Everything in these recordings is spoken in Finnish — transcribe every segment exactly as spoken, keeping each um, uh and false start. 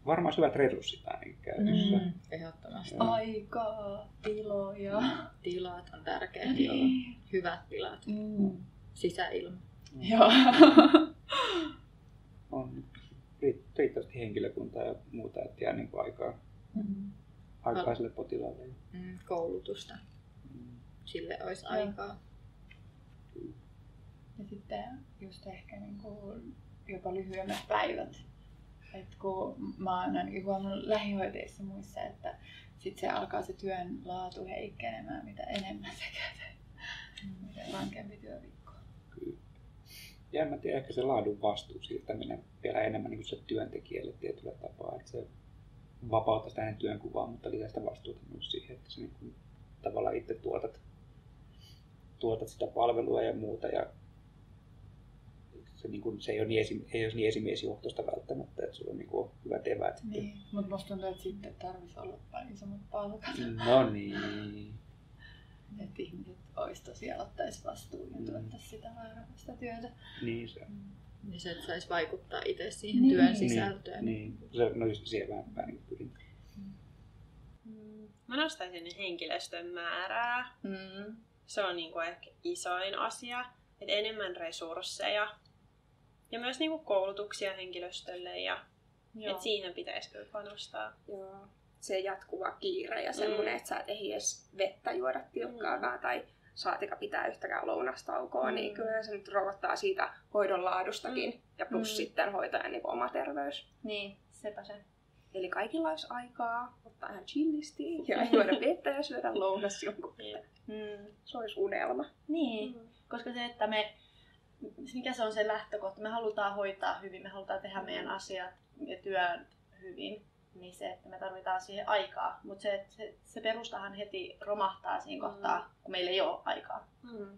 varmaan hyvät resurssit ainakin käytössä. Mm, ehdottomasti. Aikaa, tiloja. Tilat on tärkeät. Niin. Hyvät tilat. Mm. Sisäilma. Mm. Joo. On riittävästi henkilökuntaa ja muuta, että jää niin kuin aikaa, Mm. aikaa sille potilaalle. Mm, koulutusta. Mm. Sille olisi Joo. aikaa. Ja sitten just ehkä niinku jopa lyhyemmät päivät. Et kun mä oon ainakin huomannut lähihoitajissa muissa, että sit se alkaa se työn laatu heikkenemään, mitä enemmän sä käytät. Mm. Mitä rankempi työviikko. Kyllä. Ja en mä tiedä, ehkä se laadun vastuun siirtäminen vielä enemmän niin kuin se työntekijälle tietyllä tapaa. Että se vapauttaa sitä hänen työnkuvaa, mutta lisää sitä vastuuta myös siihen, että sä niin kuin tavallaan itse tuotat, tuotat sitä palvelua ja muuta. Ja se, niin kuin, se ei ole niin, esi, ei ole niin esimiesjohtoista välttämättä, että sulla on niin kuin hyvät eväät. Niin, mutta musta tuntuu, että sitten tarvitsisi olla paljon isommat palkat. No niin. Että ihmiset ois tosiaan ottaisi vastuun ja tuottaisi sitä vaarallista työtä. Niin se on. Niin se, että saisi vaikuttaa itse siihen Niin. työn sisältöön. Niin, niin. Se, no just siihen vähän, vähän niin pyrin. Mm. Mä nostaisin henkilöstön määrää. Mm. Se on niinku ehkä isoin asia. Et enemmän resursseja. Ja myös niinku koulutuksia henkilöstölle. Ja et siihen pitäisi kyllä panostaa. Joo. Se jatkuva kiire ja semmoinen, mm. että sä et ehdi edes vettä juoda tilkkaakaan mm. tai saatika pitää yhtäkään lounastaukoa, mm. niin kyllä se nyt rokottaa siitä hoidon laadustakin mm. ja plus mm. sitten hoitajan niin oma terveys. Niin, sepä se. Eli kaikilla olisi aikaa ottaa ihan chillisti ja juoda vettä ja syödä lounas jonkun mm. Se olisi unelma. Niin, mm. koska se, että me, mikä se on se lähtökohta, me halutaan hoitaa hyvin, me halutaan tehdä meidän asiat ja työn hyvin. Niin se, että me tarvitaan siihen aikaa, mutta se, se, se perustahan heti romahtaa siinä kohtaa, mm. kun meillä ei ole aikaa. Mm.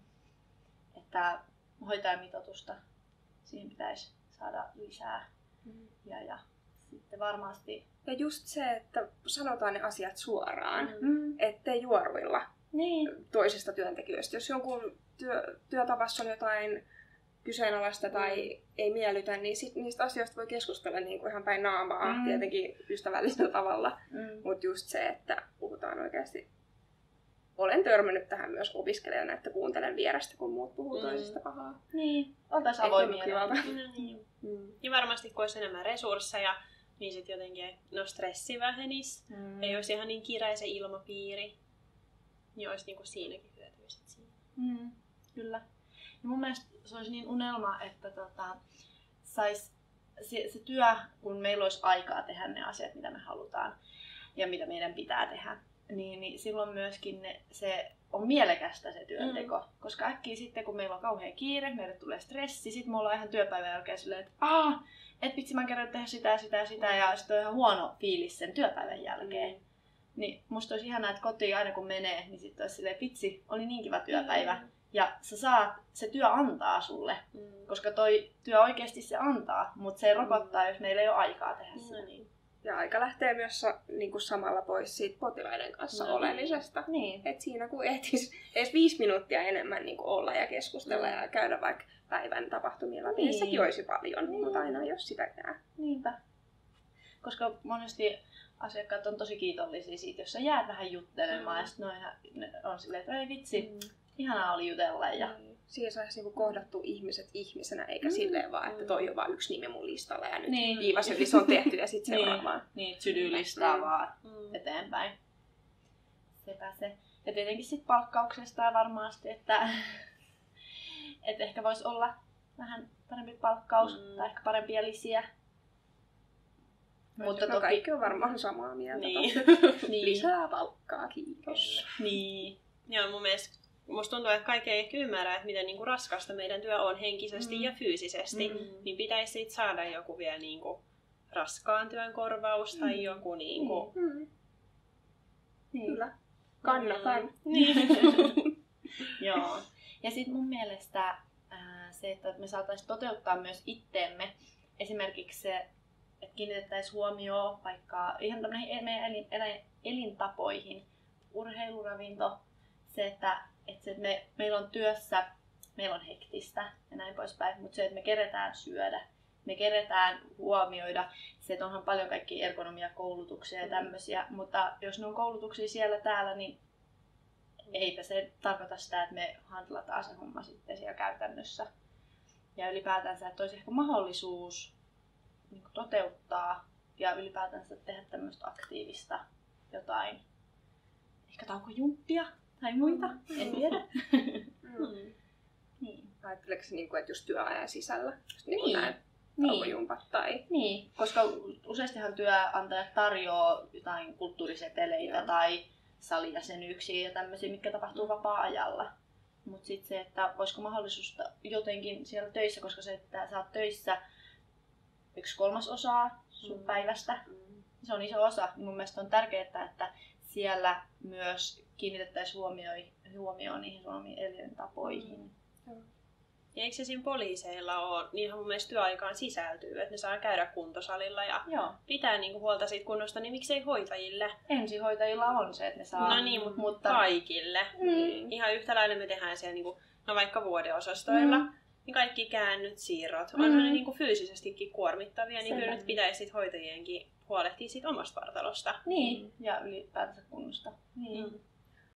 Että hoitajamitoitusta siihen pitäisi saada lisää. Mm. Ja, ja sitten varmasti... Ja just se, että sanotaan ne asiat suoraan, mm. ettei juoruilla niin. toisista työntekijöistä. Jos jonkun työ, työtavassa on jotain kyseenalaista tai mm. ei miellytä, niin sit niistä asioista voi keskustella niin kuin ihan päin naamaa, mm. tietenkin ystävällisellä tavalla. Mm. Mutta just se, että puhutaan oikeasti. Olen törmännyt tähän myös opiskelijana, että kuuntelen vierestä, kun muut puhuu mm. toisista pahaa. Niin, oltaisiin avoimia. Niin. Mm. Ja varmasti kun olisi enemmän resursseja, niin sitten jotenkin no stressi vähenisi. Mm. Ei olisi ihan niin kireä se ilmapiiri. Niin olisi niinku siinäkin hyötyä sit siinä. Mm. Kyllä. Ja mun mielestä se olisi niin unelma, että tota, sais se, se työ, kun meillä olisi aikaa tehdä ne asiat, mitä me halutaan ja mitä meidän pitää tehdä, niin, niin silloin myöskin ne, se on mielekästä se työnteko. Mm. Koska äkkiä sitten, kun meillä on kauhean kiire, meille tulee stressi, sitten me ollaan ihan työpäivän jälkeen silleen, että aah, et vitsi mä kerron tehdä sitä ja sitä ja sitä, ja sitten on ihan huono fiilis sen työpäivän jälkeen. Mm. Niin musta olisi ihanaa, että kotiin aina kun menee, niin sitten olisi silleen, vitsi, oli niin kiva työpäivä. Mm. Ja sä saat, se työ antaa sulle, mm. koska toi työ oikeasti se antaa, mutta se rokottaa, mm. jos meillä ei ole aikaa tehdä sitä. No niin. Ja aika lähtee myös niin kuin samalla pois siitä potilaiden kanssa no olemisesta. Niin. Et siinä kun ehtis edes viisi minuuttia enemmän niin kuin olla ja keskustella mm. ja käydä vaikka päivän tapahtumia läpi, niin sekin olisi paljon, niin. mutta aina jos sitäkään. Niinpä. Koska monesti asiakkaat on tosi kiitollisia siitä, jos sä jäät vähän juttelemaan mm. ja sitten ne on silleen, että ei vitsi. Mm. Ihanaa oli jutella. Ja... Mm. Siihen saisi niinku kohdattua ihmiset ihmisenä, eikä mm. silleen vaan, että toi on vaan yksi nimi mun listalla ja nyt niin. viivasylis on tehty ja sitten seuraavaan. Niin, to-do-listaa mm. vaan mm. eteenpäin. Sepä se. Ja tietenkin sitten palkkauksesta varmasti, että, että ehkä voisi olla vähän parempi palkkaus mm. tai ehkä parempia lisiä. Mutta no toki... kaikki on varmaan samaa mieltä. Niin. Lisää palkkaa, kiitos. Niin. Joo, mun mielestä musta tuntuu, että kaikki ei ehkä ymmärrä, että miten niinku raskasta meidän työ on henkisesti mm. ja fyysisesti. Mm. Niin pitäisi siitä saada joku vielä niinku raskaan työn korvaus mm. tai joku niinku... Mm. Niin. Kyllä. Kannatan. Mm. Niin. Joo. Ja sitten mun mielestä ää, se, että me saataisiin toteuttaa myös itteemme. Esimerkiksi se, että kiinnitettäisiin huomioon vaikka ihan tämmöihin meidän elin, elin, elintapoihin. Urheiluravinto. Se, että, että se, että me, meillä on työssä, meillä on hektistä ja näin poispäin, mutta se, että me keretään syödä me keretään huomioida se, että onhan paljon kaikkia ergonomiakoulutuksia ja tämmöisiä, mutta jos ne on koulutuksia siellä täällä, niin eipä se tarkoita sitä, että me handlataan se homma sitten siellä käytännössä. Ja ylipäätänsä, että olisi ehkä mahdollisuus niin kuin toteuttaa ja ylipäätänsä tehdä tämmöistä aktiivista jotain, ehkä taukojumppia tai muita, en tiedä. Mm. Niin. Ajatteleeko se, niin kuin, että just työajan sisällä, just niin kuin Niin. näin Niin. taukojumpat tai... Niin, koska useastihan työnantajat tarjoaa jotain kulttuuriseteleitä Joo. tai salijäsenyyksiä ja tämmöisiä, mitkä tapahtuu vapaa-ajalla. Mutta sitten se, että olisiko mahdollisuus jotenkin siellä töissä, koska se, että sä oot töissä yksi kolmasosaa sun Mm. päivästä, Mm. se on iso osa. Mun mielestä on tärkeää, että siellä myös kiinnitettäisiin huomioon, huomioon niihin suomalaisiin elintapoihin. Ja eikö se siinä poliiseilla ole, niinhän mun mielestä työaikaan sisältyy, että ne saa käydä kuntosalilla ja Joo. pitää niinku huolta siitä kunnosta, niin miksei hoitajille? Ensihoitajilla on se, että ne saa... No niin, mutta, mutta... kaikille. Mm. Ihan yhtä lailla me tehdään siellä niinku, no vaikka vuodeosastoilla, Mm. niin kaikki käännyt, siirrot, Mm. onhan ne niinku fyysisestikin kuormittavia, niin Sepä. kyllä nyt pitäisi sit hoitajienkin huolehtia siitä omasta vartalosta. Niin, ja ylipäätänsä kunnosta. Niin. Mm.